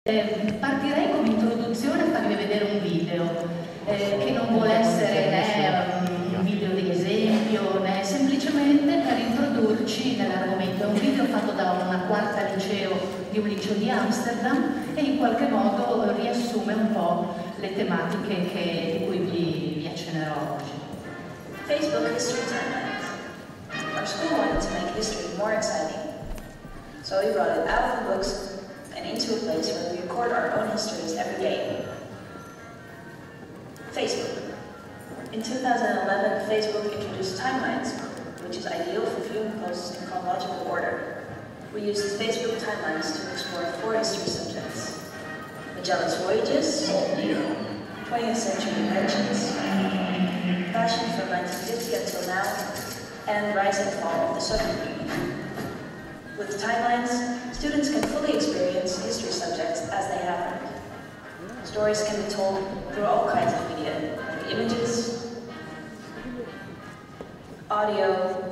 Partirei come introduzione a farvi vedere un video che non vuole essere né un video di esempio né semplicemente per introdurci nell'argomento. È un video fatto da una quarta liceo di un liceo di Amsterdam e in qualche modo riassume un po' le tematiche di cui vi accennerò oggi. Facebook History Timelines. Our school wanted to make history more exciting, so we brought it out of the books and into a place where we record our own histories every day. Facebook. In 2011, Facebook introduced timelines, which is ideal for viewing posts in chronological order. We used Facebook timelines to explore 4 history subjects: Magellan's voyages, 20th century inventions, fashion from 1950 until now, and rise and fall of the Soviet Union. With timelines, students can fully experience history subjects as they happen. Stories can be told through all kinds of media, like images, audio,